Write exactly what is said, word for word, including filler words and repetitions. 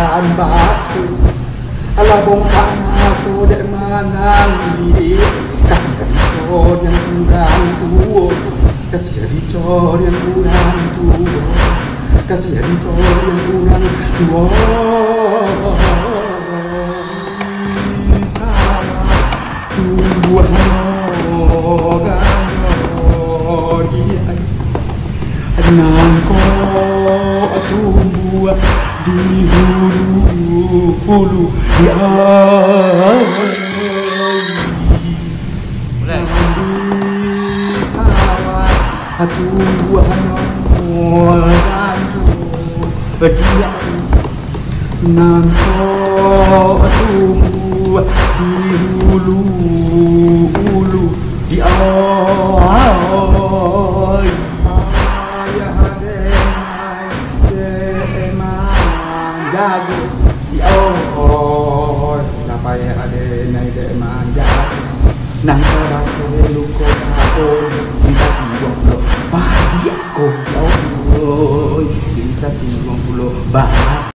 dan batu. Alah bongkang aku dek manangi. Kasih ricor yang kurang tua, kasih ricor yang kurang tua, kasih ricor yang kurang tua. Tuhan nang ko tumbuh di hulu-hulu di air di sawah Tuhan berdiam nang ko tumbuh di hulu-hulu di air. Jago di oh sampai ada naik dek manja nang teratu luko aku kita sembilan puluh bahagia kok oh kita sembilan puluh bahagia.